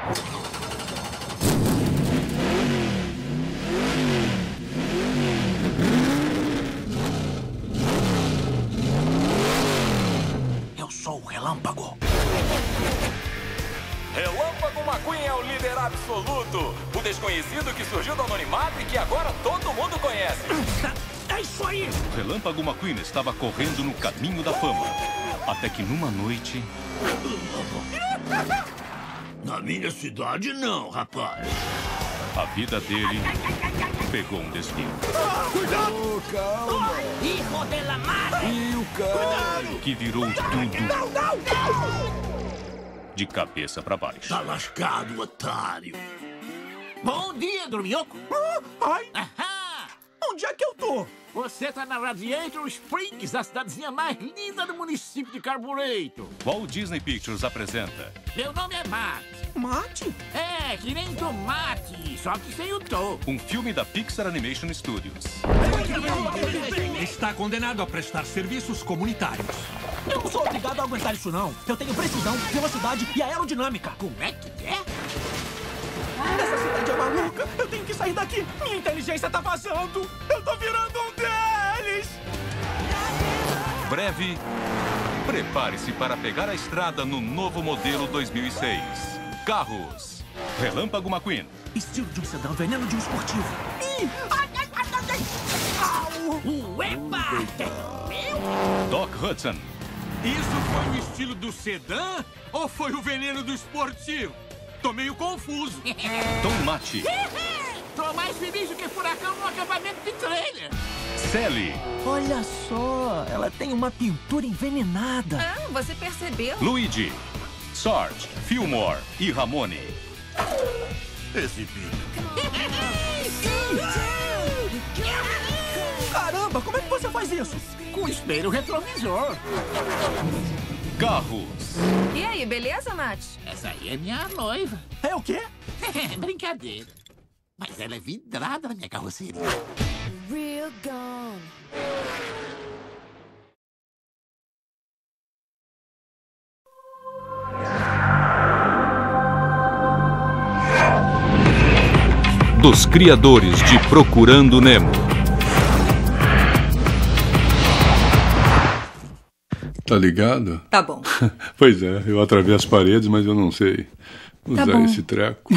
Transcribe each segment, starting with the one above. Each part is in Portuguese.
Eu sou o Relâmpago. Relâmpago McQueen é o líder absoluto. O desconhecido que surgiu do anonimato e que agora todo mundo conhece. É isso aí! Relâmpago McQueen estava correndo no caminho da fama. Até que numa noite... Na minha cidade, não, rapaz. A vida dele pegou um desvio. Cuidado! Oh, calma. Hijo de la madre! E o cara? Que virou tudo Não, não! de cabeça para baixo. Tá lascado, otário. Bom dia, Dorminhoco. Ai, Ahá! onde é que eu tô? Você tá na Radiator Springs, a cidadezinha mais linda do município de Carburetor. Walt Disney Pictures apresenta Meu nome é Matt. Mate? É, que nem tomate, só que sem o to. um filme da Pixar Animation Studios. Está condenado a prestar serviços comunitários. Eu não sou obrigado a aguentar isso, não. Eu tenho precisão, velocidade e aerodinâmica. Como é que é? Essa cidade é maluca. Eu tenho que sair daqui. Minha inteligência tá vazando. Eu tô virando um deles. Breve, prepare-se para pegar a estrada no novo modelo 2006. Carros. Relâmpago McQueen. Estilo de um sedã, veneno de um esportivo. Ih! Ai, ai, ai, ai, ai. Au! Uepa! Doc Hudson. Isso foi o estilo do sedã ou foi o veneno do esportivo? Tô meio confuso. Tom Matti. Tô mais feliz do que furacão no acampamento de trailer. Sally. Olha só, ela tem uma pintura envenenada. Ah, você percebeu? Luigi. Sarge. Fillmore e Ramone. Esse bicho. Caramba, como é que você faz isso? Com espelho retrovisor. Carros. E aí, beleza, Matt? Essa aí é minha noiva. É o quê? Brincadeira. Mas ela é vidrada na minha carroceria. Real gone. Dos criadores de Procurando Nemo. Tá ligado? Tá bom. Pois é, eu atravesso paredes, mas eu não sei usar bom. esse treco.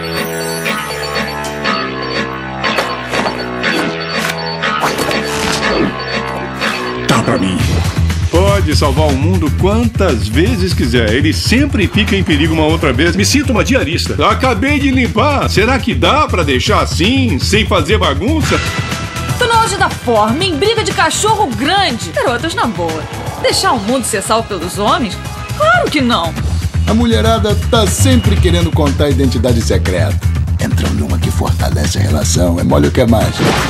Tá pra mim. Pode salvar o mundo quantas vezes quiser. Ele sempre fica em perigo uma outra vez. Me sinto uma diarista. Acabei de limpar. Será que dá pra deixar assim, sem fazer bagunça? Tô no auge da forma, em briga de cachorro grande. Garotas, na boa. Deixar o mundo ser salvo pelos homens? Claro que não. A mulherada tá sempre querendo contar a identidade secreta. Entra numa que fortalece a relação. É mole o que é mais.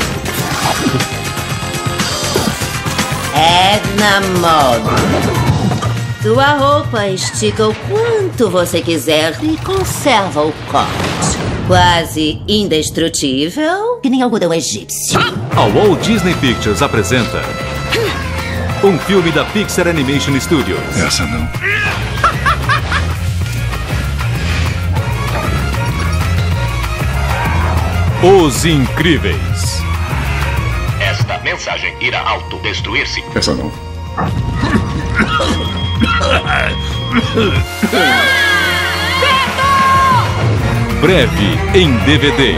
Edna Mode. Sua roupa estica o quanto você quiser e conserva o corte. Quase indestrutível, que nem algodão egípcio. A Walt Disney Pictures apresenta um filme da Pixar Animation Studios. Essa não. Os Incríveis. Esta mensagem irá autodestruir-se. Essa não. Breve em DVD.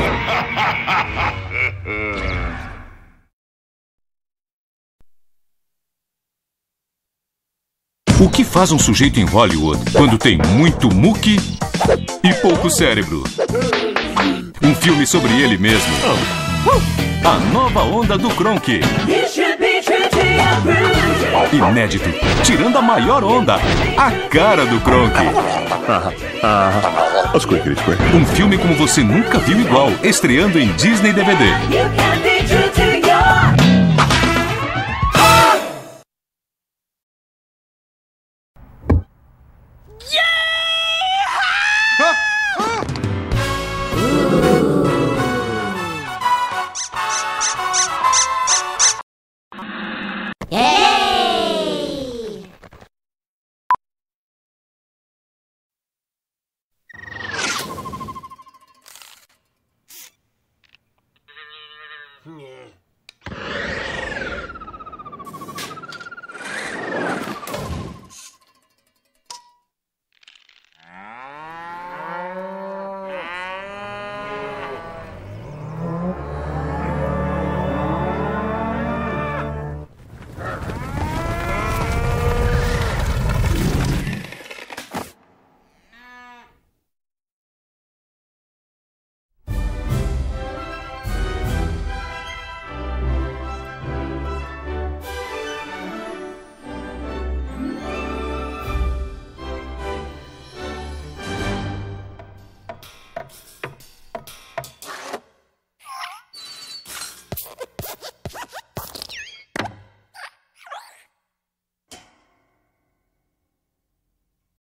O que faz um sujeito em Hollywood quando tem muito muque e pouco cérebro? Um filme sobre ele mesmo. A nova onda do Kronk. Inédito, tirando a maior onda, a cara do Kronk. Um filme como você nunca viu igual, estreando em Disney DVD.